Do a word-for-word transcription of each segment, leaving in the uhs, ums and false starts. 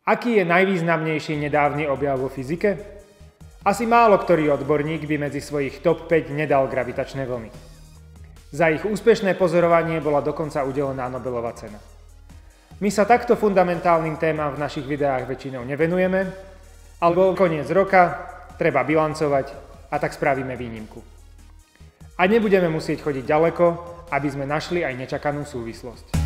Aký je najvýznamnejší nedávny objav vo fyzike? Asi málo ktorý odborník by medzi svojich top päť nedal gravitačné vlny. Za ich úspešné pozorovanie bola dokonca udelená Nobelova cena. My sa takto fundamentálnym témam v našich videách väčšinou nevenujeme, alebo koniec roka treba bilancovať a tak spravíme výnimku. A nebudeme musieť chodiť ďaleko, aby sme našli aj nečakanú súvislosť.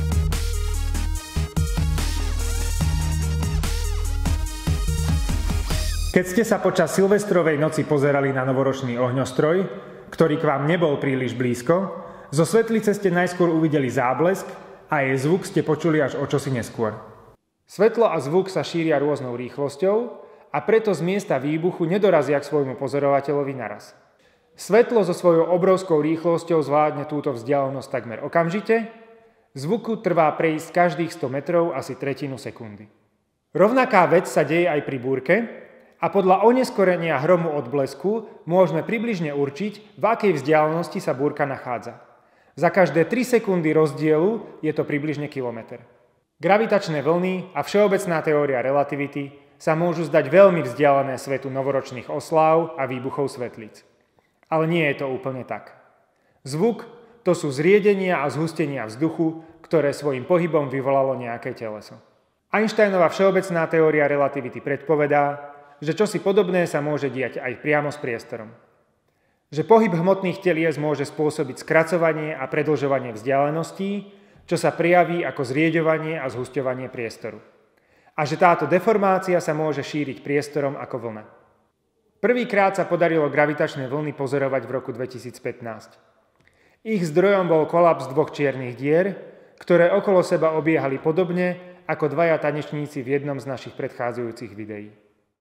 Keď ste sa počas silvestrovej noci pozerali na novoročný ohňostroj, ktorý k vám nebol príliš blízko, zo svetlice ste najskôr uvideli záblesk a jej zvuk ste počuli až o čosi neskôr. Svetlo a zvuk sa šíria rôznou rýchlosťou a preto z miesta výbuchu nedorazia k svojmu pozorovateľovi naraz. Svetlo so svojou obrovskou rýchlosťou zvládne túto vzdialenosť takmer okamžite, zvuku trvá prejsť každých sto metrov asi tretinu sekundy. Rovnaká vec sa deje aj pri búrke a podľa oneskorenia hromu od blesku môžeme približne určiť, v akej vzdialenosti sa búrka nachádza. Za každé tri sekundy rozdielu je to približne kilometer. Gravitačné vlny a všeobecná teória relativity sa môžu zdať veľmi vzdialené svetu novoročných osláv a výbuchov svetlíc. Ale nie je to úplne tak. Zvuk to sú zriedenia a zhustenia vzduchu, ktoré svojím pohybom vyvolalo nejaké teleso. Einsteinova všeobecná teória relativity predpovedá, že čosi podobné sa môže diať aj priamo s priestorom. Že pohyb hmotných telies môže spôsobiť skracovanie a predĺžovanie vzdialeností, čo sa prejaví ako zrieďovanie a zhusťovanie priestoru. A že táto deformácia sa môže šíriť priestorom ako vlna. Prvýkrát sa podarilo gravitačné vlny pozorovať v roku dvetisícpätnásť. Ich zdrojom bol kolaps dvoch čiernych dier, ktoré okolo seba obiehali podobne ako dvaja tanečníci v jednom z našich predchádzajúcich videí.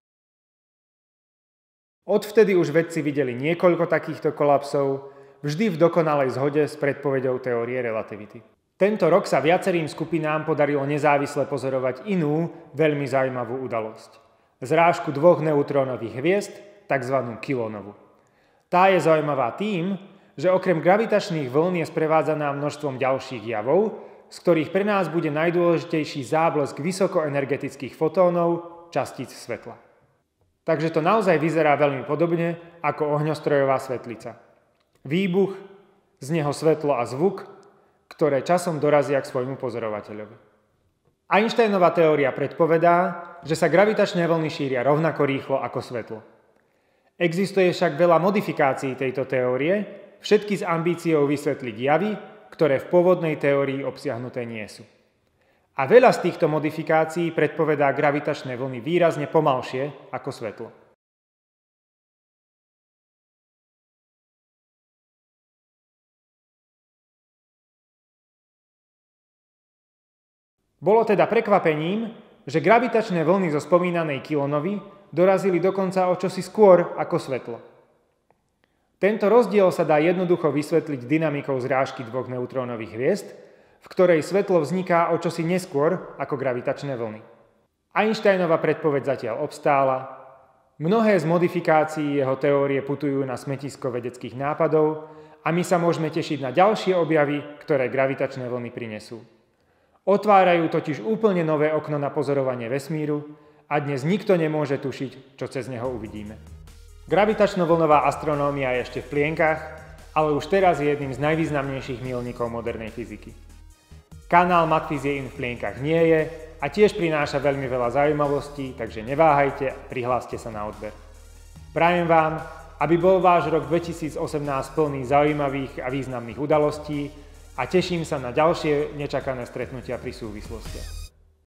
Odvtedy už vedci videli niekoľko takýchto kolapsov, vždy v dokonalej zhode s predpoveďou teórie relativity. Tento rok sa viacerým skupinám podarilo nezávisle pozorovať inú, veľmi zaujímavú udalosť. Zrážku dvoch neutrónových hviezd, takzvanú kilonovu. Tá je zaujímavá tým, že okrem gravitačných vln je sprevádzaná množstvom ďalších javov, z ktorých pre nás bude najdôležitejší záblesk vysokoenergetických fotónov, častíc svetla. Takže to naozaj vyzerá veľmi podobne ako ohňostrojová svetlica. Výbuch, z neho svetlo a zvuk, ktoré časom dorazia k svojmu pozorovateľovi. Einsteinova teória predpovedá, že sa gravitačné vlny šíria rovnako rýchlo ako svetlo. Existuje však veľa modifikácií tejto teórie, všetky s ambíciou vysvetliť javy, ktoré v pôvodnej teórii obsiahnuté nie sú. A veľa z týchto modifikácií predpovedá gravitačné vlny výrazne pomalšie ako svetlo. Bolo teda prekvapením, že gravitačné vlny zo spomínanej kilonovy dorazili dokonca o čosi skôr ako svetlo. Tento rozdiel sa dá jednoducho vysvetliť dynamikou zrážky dvoch neutrónových hviezd, v ktorej svetlo vzniká o čosi neskôr ako gravitačné vlny. Einsteinova predpoveď zatiaľ obstála, mnohé z modifikácií jeho teórie putujú na smetisko vedeckých nápadov a my sa môžeme tešiť na ďalšie objavy, ktoré gravitačné vlny prinesú. Otvárajú totiž úplne nové okno na pozorovanie vesmíru a dnes nikto nemôže tušiť, čo cez neho uvidíme. Gravitačno-vlnová astronómia je ešte v plienkach, ale už teraz je jedným z najvýznamnejších míľnikov modernej fyziky. Kanál Matfizie in v plienkach nie je a tiež prináša veľmi veľa zaujímavostí, takže neváhajte a prihláste sa na odber. Prajem vám, aby bol váš rok dvetisícosemnásť plný zaujímavých a významných udalostí, a teším sa na ďalšie nečakané stretnutia pri súvislostiach.